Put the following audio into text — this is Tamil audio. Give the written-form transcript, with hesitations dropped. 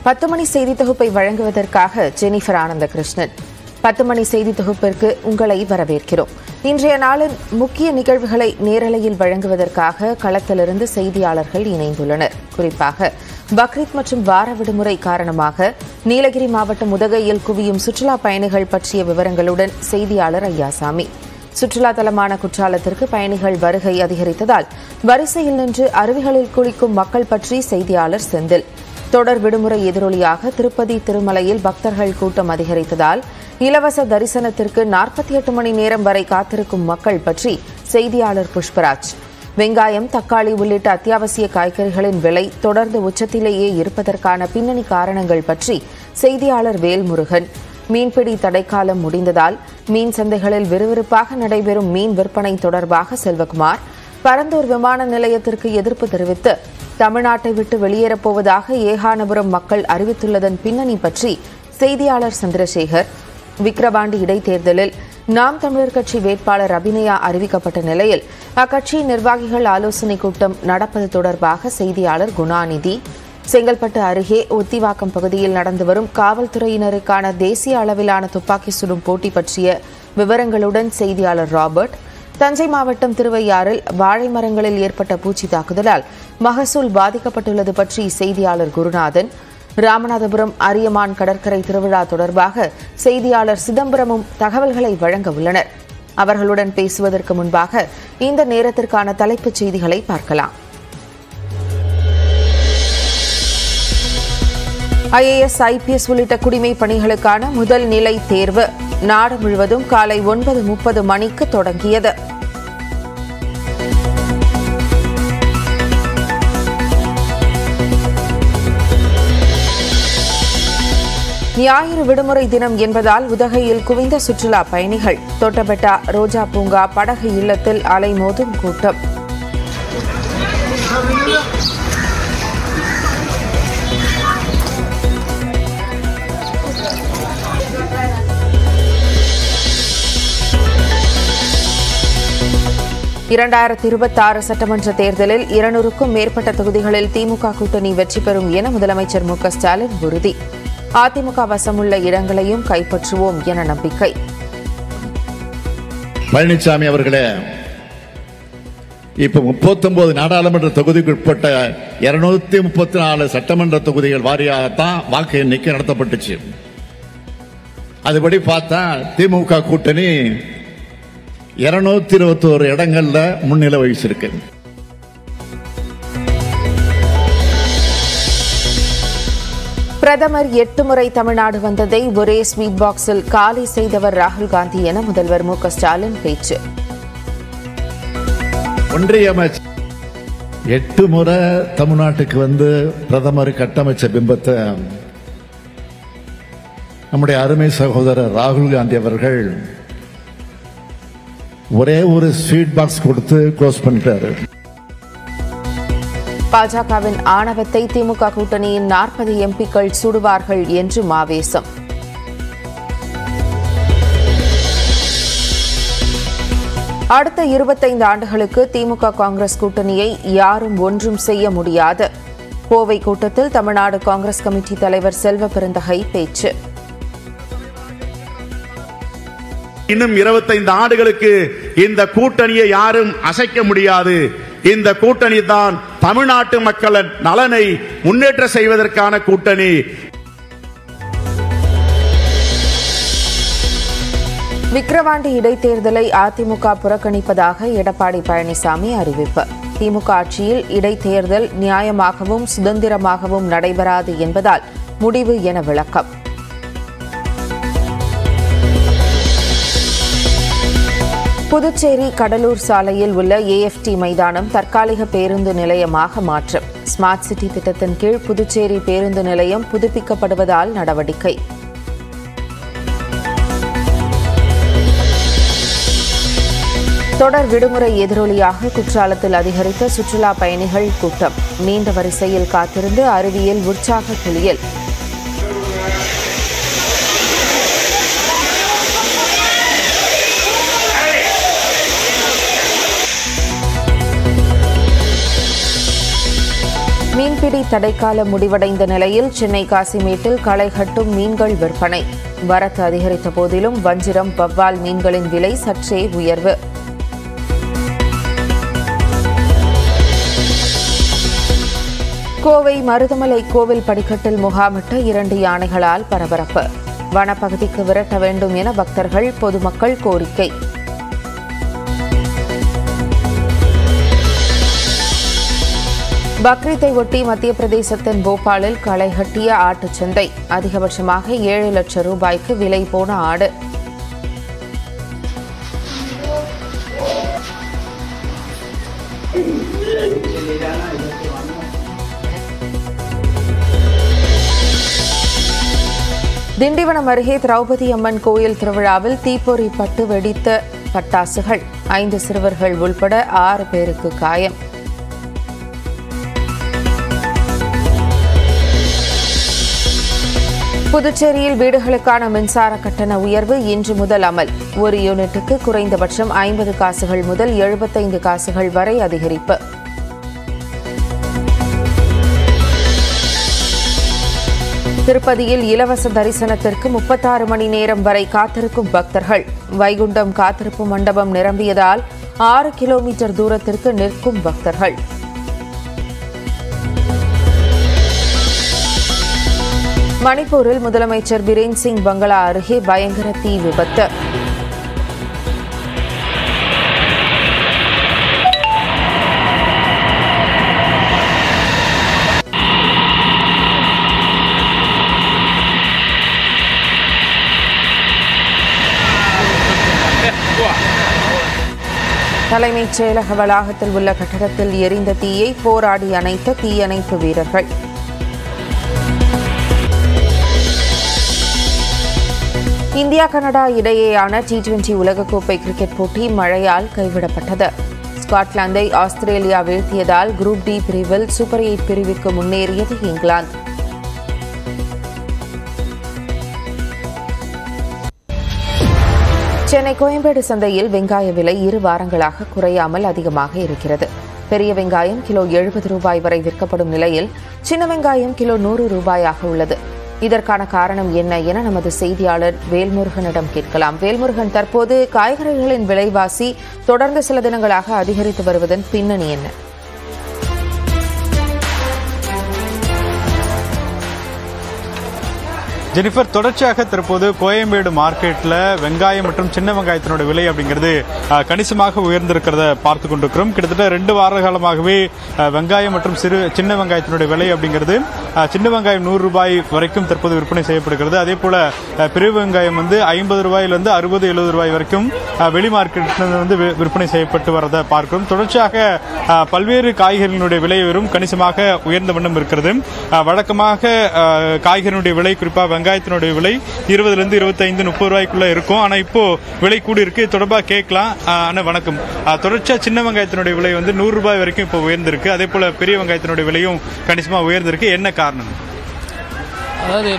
10 மணி செய்தி தொகுப்பை வழங்குவதற்காக ஜெனிஃபர் ஆனந்தகிருஷ்ணன். 10 மணி செய்தி தொகுப்பிற்கு உங்களை வரவேற்கிறோம். இன்றைய நாளின் முக்கிய நிகழ்வுகளை நேரலையில் வழங்குவதற்காக களத்திலிருந்து செய்தியாளர்கள் இணைந்துள்ளனர். குறிப்பாக பக்ரீத் மற்றும் வார விடுமுறை காரணமாக நீலகிரி மாவட்டம் உதகையில் குவியும் சுற்றுலா பயணிகள் பற்றிய விவரங்களுடன் செய்தியாளர் ஐயாசாமி. சுற்றுலா தலமான குற்றாலத்திற்கு பயணிகள் வருகை அதிகரித்ததால் வரிசையில் நின்று அருவிகளில் குளிக்கும் மக்கள் பற்றி செய்தியாளர் செந்தில். தொடர் விடுமுறை எதிரொலியாக திருப்பதி திருமலையில் பக்தர்கள் கூட்டம் அதிகரித்ததால் இலவச தரிசனத்திற்கு 48 மணி நேரம் வரை காத்திருக்கும் மக்கள் பற்றி செய்தியாளர் புஷ்பராஜ். வெங்காயம், தக்காளி உள்ளிட்ட அத்தியாவசிய காய்கறிகளின் விலை தொடர்ந்து உச்சத்திலேயே இருப்பதற்கான பின்னணி காரணங்கள் பற்றி செய்தியாளர் வேல்முருகன். மீன்பிடி தடைக்காலம் முடிந்ததால் மீன் சந்தைகளில் விறுவிறுப்பாக நடைபெறும் மீன் விற்பனை தொடர்பாக செல்வகுமார். பரந்தூர் விமான நிலையத்திற்கு எதிர்ப்பு தெரிவித்து தமிழ்நாட்டை விட்டு வெளியேறப்போவதாக ஏகானபுரம் மக்கள் அறிவித்துள்ளதன் பின்னணி பற்றி செய்தியாளர் சந்திரசேகர். விக்கிரவாண்டி இடைத்தேர்தலில் நாம் தமிழர் கட்சி வேட்பாளர் அபிநயா அறிவிக்கப்பட்ட நிலையில் அக்கட்சியின் நிர்வாகிகள் ஆலோசனைக் கூட்டம் நடப்பது தொடர்பாக செய்தியாளர் குணாநிதி. செங்கல்பட்டு அருகே ஒத்திவாக்கம் பகுதியில் நடந்து வரும் காவல்துறையினருக்கான தேசிய அளவிலான துப்பாக்கி சுடும் போட்டி பற்றிய விவரங்களுடன் செய்தியாளர் ராபர்ட். தஞ்சை மாவட்டம் திருவையாறில் வாழை மரங்களில் ஏற்பட்ட பூச்சி தாக்குதலால் மகசூல் பாதிக்கப்பட்டுள்ளது பற்றி செய்தியாளர் குருநாதன். ராமநாதபுரம் அரியமான் கடற்கரை திருவிழா தொடர்பாக செய்தியாளர் சிதம்பரமும் தகவல்களை வழங்க உள்ளனர். அவர்களுடன் பேசுவதற்கு முன்பாக இந்த நேரத்திற்கான தலைப்புச் செய்திகளை பார்க்கலாம். IAS, IPS உள்ளிட்ட குடிமை பணிகளுக்கான முதல் நிலை தேர்வு நாடு முழுவதும் காலை 9:30 மணிக்கு தொடங்கியது. ஞாயிறு விடுமுறை தினம் என்பதால் உதகையில் குவிந்த சுற்றுலா பயணிகள். தொட்டபெட்டா ரோஜா பூங்கா படகு இல்லத்தில் அலைமோதும் கூட்டம். (2026) சட்டமன்ற தேர்தலில் 200க்கும் மேற்பட்ட தொகுதிகளில் திமுக கூட்டணி வெற்றி பெறும் என முதலமைச்சர் மு க ஸ்டாலின் உறுதி. அதிமுக வசமுள்ள இடங்களையும் கைப்பற்றுவோம் என நம்பிக்கை. பழனிசாமி அவர்களே, இப்ப 39 நாடாளுமன்ற தொகுதிக்குட்பட்ட 234 சட்டமன்ற தொகுதிகள் வாரியாகத்தான் வாக்கு எண்ணிக்கை நடத்தப்பட்டுச்சு. அதுபடி பார்த்தா திமுக கூட்டணி 221 இடங்கள்ல முன்னிலை வகிச்சிருக்கு. பிரதமர் 8 முறை தமிழ்நாடு வந்ததை ஒரே ஸ்வீட் பாக்ஸில் காலி செய்தவர் ராகுல் காந்தி என முதல்வர் மு க ஸ்டாலின் பேச்சு. ஒன்றிய அமைச்சர் 8 முறை தமிழ்நாட்டுக்கு வந்து பிரதமர் கட்டமைச்ச பிம்பத்தை நம்முடைய அருமை சகோதரர் ராகுல் காந்தி அவர்கள் ஒரே ஒரு ஸ்வீட் பாக்ஸ் கொடுத்து க்ளோஸ் பண்ணிட்டாரு. பாஜகவின் ஆணவத்தை திமுக கூட்டணியின் 40 எம்பிக்கள் சுடுவார்கள் என்று ஆவேசம். அடுத்த 25 ஆண்டுகளுக்கு திமுக காங்கிரஸ் கூட்டணியை யாரும் ஒன்றும் செய்ய முடியாது. கோவை கூட்டத்தில் தமிழ்நாடு காங்கிரஸ் கமிட்டி தலைவர் செல்வ பெருந்தகை பேச்சு. இன்னும் 25 ஆண்டுகளுக்கு இந்த கூட்டணியை யாரும் அசைக்க முடியாது. இந்த கூட்டணி தான் தமிழ்நாட்டு மக்களின் நலனை முன்னேற்ற செய்வதற்கான கூட்டணி. விக்கிரவாண்டி இடைத்தேர்தலை அதிமுக புறக்கணிப்பதாக எடப்பாடி பழனிசாமி அறிவிப்பு. திமுக ஆட்சியில் இடைத்தேர்தல் நியாயமாகவும் சுதந்திரமாகவும் நடைபெறாது என்பதால் முடிவு என விளக்கம். புதுச்சேரி கடலூர் சாலையில் உள்ள AFT மைதானம் தற்காலிக பேருந்து நிலையமாக மாற்றம். ஸ்மார்ட் சிட்டி திட்டத்தின் கீழ் புதுச்சேரி பேருந்து நிலையம் புதுப்பிக்கப்படுவதால் நடவடிக்கை. தொடர் விடுமுறை எதிரொலியாக குற்றாலத்தில் அதிகரித்த சுற்றுலா பயணிகள் கூட்டம். நீண்ட வரிசையில் காத்திருந்து அருவியில் உற்சாக குளியல். மீன் மீன்பிடி தடைக்காலம் முடிவடைந்த நிலையில் சென்னை காசிமேட்டில் களை கட்டும் மீன்கள் விற்பனை. வரத்து அதிகரித்த போதிலும் வஞ்சிரம், வவ்வால் மீன்களின் விலை சற்றே உயர்வு. கோவை மருதமலை கோவில் படிக்கட்டில் முகாமிட்ட 2 யானைகளால் பரபரப்பு. வனப்பகுதிக்கு விரட்ட வேண்டும் என பக்தர்கள், பொதுமக்கள் கோரிக்கை. பக்ரீத்தை ஒட்டி மத்திய பிரதேசத்தின் போபாலில் களை கட்டிய ஆட்டுச்சந்தை. அதிகபட்சமாக 7 லட்சம் ரூபாய்க்கு விலை போன ஆடு. திண்டிவனம் அருகே திரௌபதி அம்மன் கோயில் திருவிழாவில் தீப்பொறி பட்டு வெடித்த பட்டாசுகள். 5 சிறுவர்கள் உள்பட 6 பேருக்கு காயம். புதுச்சேரியில் வீடுகளுக்கான மின்சார கட்டண உயர்வு இன்று முதல் அமல். ஒரு யூனிட்டுக்கு குறைந்தபட்சம் 50 காசுகள் முதல் 75 காசுகள் வரை அதிகரிப்பு. திருப்பதியில் இலவச தரிசனத்திற்கு 36 மணி நேரம் வரை காத்திருக்கும் பக்தர்கள். வைகுண்டம் காத்திருப்பு மண்டபம் நிரம்பியதால் 6 கிலோமீட்டர் தூரத்திற்கு நிற்கும் பக்தர்கள். மணிப்பூரில் முதலமைச்சர் பிரேன் சிங் பங்களா அருகே பயங்கர தீ விபத்து. தலைமைச் செயலக வளாகத்தில் உள்ள கட்டடத்தில் எரிந்த தீயை போராடி அணைத்த தீயணைப்பு வீரர்கள். இந்தியா கனடா இடையேயான T20 உலகக்கோப்பை கிரிக்கெட் போட்டி மழையால் கைவிடப்பட்டது. ஸ்காட்லாந்தை ஆஸ்திரேலியா வீழ்த்தியதால் குரூப் டி பிரிவில் சூப்பர் 8 பிரிவுக்கு முன்னேறியது இங்கிலாந்து. சென்னை கோயம்பேடு சந்தையில் வெங்காய விலை 2 வாரங்களாக குறையாமல் அதிகமாக இருக்கிறது. பெரிய வெங்காயம் கிலோ 70 ரூபாய் வரை விற்கப்படும் நிலையில் சின்ன வெங்காயம் கிலோ 100 ரூபாயாக உள்ளது. இதற்கான காரணம் என்ன என நமது செய்தியாளர் வேல்முருகனிடம் கேட்கலாம். வேல்முருகன், தற்போது காய்கறிகளின் விலைவாசி தொடர்ந்து சில தினங்களாக அதிகரித்து வருவதன் பின்னணி என்ன? ஜெனிஃபர், தொடர்ச்சியாக தற்போது கோயம்பேடு மார்க்கெட்டில் வெங்காயம் மற்றும் சின்ன வெங்காயத்தினோட விலை அப்படிங்கிறது கணிசமாக உயர்ந்திருக்கிறத பார்த்து கொண்டிருக்கிறோம். கிட்டத்தட்ட 2 வார காலமாகவே வெங்காயம் மற்றும் சின்ன வெங்காயத்தினுடைய விலை அப்படிங்கிறது சின்ன வெங்காயம் 100 ரூபாய் வரைக்கும் தற்போது விற்பனை செய்யப்படுகிறது. அதே போல பெரிய வெங்காயம் 50 ரூபாயிலிருந்து 60-70 ரூபாய் வரைக்கும் வெளி மார்க்கெட்டில் விற்பனை செய்யப்பட்டு வரதை பார்க்கிறோம். தொடர்ச்சியாக பல்வேறு காய்கறிகளுடைய விலை வெறும் கணிசமாக உயர்ந்த வண்ணம் இருக்கிறது. வழக்கமாக காய்கறிகளுடைய விலை, குறிப்பாக வெங்காயத்தினுடைய விலை 20 25 30 ரூபாய்க்குள்ள இருக்கும். ஆனா இப்போ விலை கூடி இருக்கு. தொடர்பாக கேட்கலாம். வணக்கம். தொடர்ச்சியா சின்ன வெங்காயத்தினுடைய விலை 100 ரூபாய் வரைக்கும் இப்போ உயர்ந்திருக்கு. அதே போல பெரிய வெங்காயத்தினுடைய விலையும் கணிசமா உயர்ந்திருக்கு. என்ன காரணம்? அதாவது